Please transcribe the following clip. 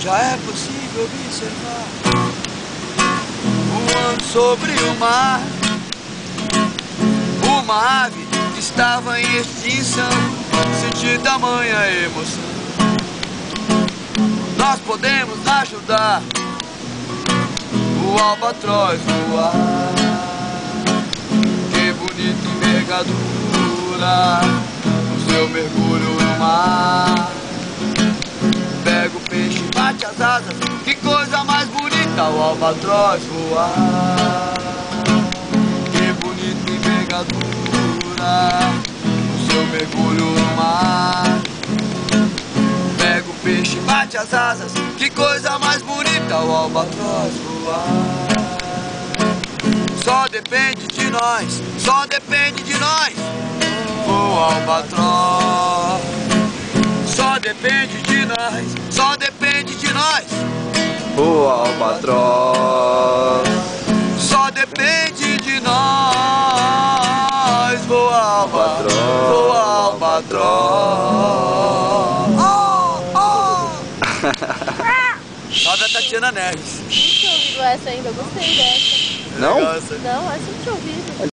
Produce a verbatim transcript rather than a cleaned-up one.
já é possível observar voando sobre o mar uma ave que estava em extinção. Senti tamanha emoção. Nós podemos ajudar o albatroz voar. Que bonita envergadura no seu mergulho no mar. Pega o peixe e bate as asas. Que coisa mais bonita o albatroz voar. Que bonita envergadura no seu mergulho no mar. Pega o peixe e bate as asas. Que coisa mais bonita o albatroz voar. Só depende de nós, só depende de nós. O albatroz. Só depende de nós, só depende de nós. O albatroz. Só depende de nós. Voa albatroz, voa albatroz. Oh, oh. Salve a Tatiana Neves. Não tinha ouvido essa ainda, eu gostei dessa. Não? Nossa. Não, essa eu não tinha ouvido.